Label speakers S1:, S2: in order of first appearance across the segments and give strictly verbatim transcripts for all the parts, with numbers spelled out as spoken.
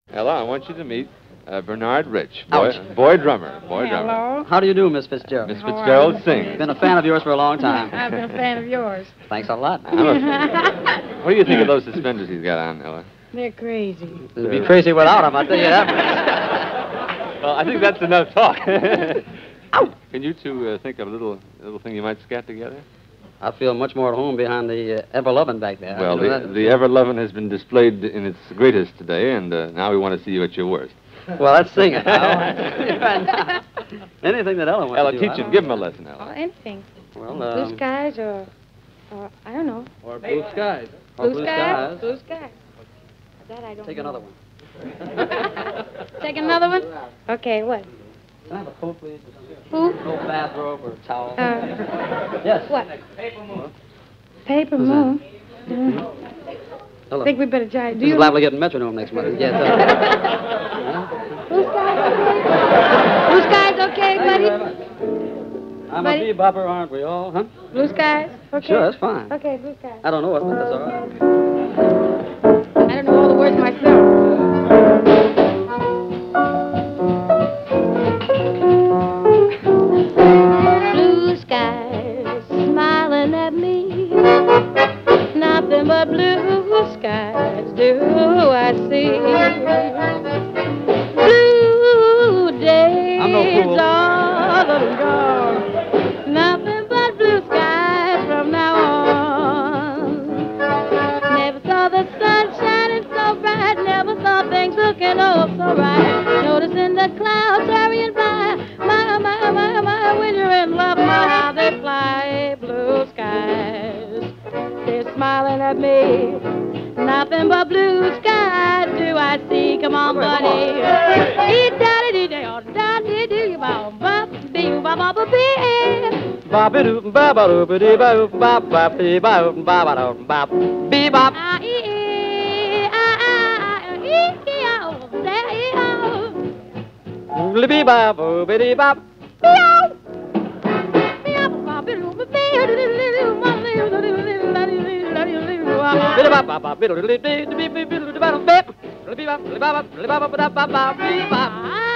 S1: Ella, I want you to meet uh, Bernard Rich, boy, boy drummer, boy
S2: Hello.
S1: drummer.
S3: How do you do, Miss Fitzgerald?
S1: Miss Fitzgerald sings.
S3: Been a fan of yours for a long time.
S2: I've been a fan of yours.
S3: Thanks a lot.
S1: I'm a fan. What do you think of those suspenders he's got on, Ella?
S2: They're crazy.
S3: It'd be crazy without him, I'll tell you that.
S1: Well, I think that's enough talk. Can you two uh, think of a little little thing you might scat together?
S3: I feel much more at home behind the uh, ever-loving back there.
S1: Well,
S3: You know
S1: the,
S3: that?
S1: the ever-loving has been displayed in its greatest today, and uh, now we want to see you at your worst.
S3: Well, let's sing it now. Anything that Ella wants
S1: Ella,
S3: to do.
S1: teach him. Give him a lesson, Ella.
S2: Or anything.
S3: Well, um,
S2: Blue skies or, or, I don't know.
S3: Or blue skies.
S2: Blue,
S3: Or blue
S2: skies?
S3: skies.
S2: Blue skies. That I don't
S3: Take
S2: know.
S3: another one.
S2: Take another one? Okay, what?
S3: Can I have a coat, please?
S2: Who?
S3: No bathrobe or towel.
S2: Uh,
S3: yes.
S2: what? Paper moon. Mm.
S3: Hello.
S2: I think we better try. Do
S3: This is
S2: you?
S3: liable to get in metronome next month. Yes. Uh,
S2: Blue skies okay? Blue skies okay,
S3: Thank you very
S2: buddy?
S3: much. I'm
S2: Buddy?
S3: a bebopper, aren't we all, huh?
S2: Blue skies? Okay.
S3: Sure, that's fine.
S2: Okay, blue skies.
S3: I don't know it, but that's all right.
S2: I don't know all the words myself. Blue skies smiling at me. Nothing but blue skies do I see. Blue days
S3: I'm no fool.
S2: all of them gone. Nothing but blue skies from now on. Never saw the sun shining so bright. Never saw things looking oh so right. Noticing the clouds hurrying by. My, my, my, my, when you're in love, my, how they fly. Blue skies, they're smiling at me. Nothing but blue skies do I see. Come on, buddy.
S3: Bop-a-doop, bop-a-doop-a-dee, bop, bop, bop, dee, bop, bop-a-doop, bop, bebop.
S2: Ah, ee, ee, ah, ah, ah, ee, ee, oh, there, ee, oh.
S3: Oobly-bee-bop, oobity-bop.
S2: Meow. Meow, bop-a-doo, bop-a-doo,
S3: Biddy-bop, bop, bop, biddle-dee-dee, dee-bee-bee, biddle-dee-bop, bip. Biddy-bop, biddy-bop, biddy-bop, biddy-bop, bop, bebop.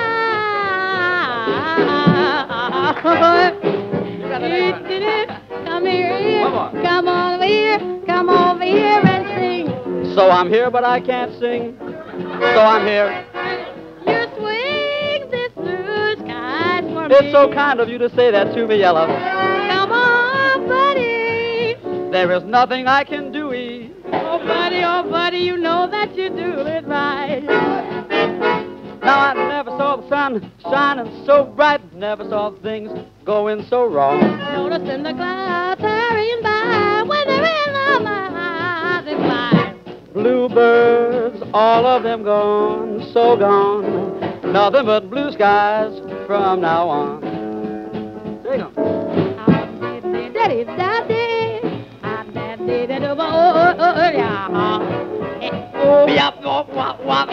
S2: Come here, here.
S3: One more.
S2: Come over here. Come over here and sing.
S3: So I'm here, but I can't sing. So I'm here.
S2: You swing this blue skies for me.
S3: It's so kind of you to say that to me, Ella.
S2: Come on, buddy.
S3: There is nothing I can do.
S2: Oh, buddy, oh, buddy, you know that you do it right.
S3: Now I never saw the sun shining so bright. Never saw things going so wrong.
S2: Noticing the clouds hurrying by. When they're in love, my eyes they fly.
S3: Bluebirds, all of them gone, so gone. Nothing but blue skies from now on. There you go.
S2: Daddy, daddy, I'm daddy, daddy, oh, oh, oh, yeah. Oh,
S3: Yap, wop, wop, wop.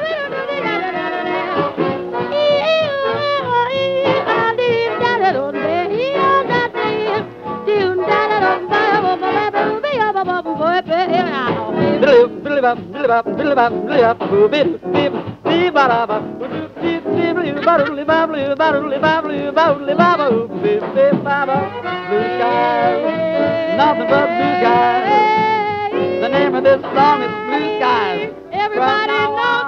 S3: Biddly-bop, biddly-bop, biddly-bop, biddly-bop, biddly-bop, boo-biddy-bip, bee-ba-da-bop, boo-doo-dee-dee-blee-bop, blee-bop, blee-bop, blee-bop, blee-bop, boo-bee-bip-bop, blue skies, nothing but blue skies. The name of this song is Blue Skies.
S2: Everybody knows.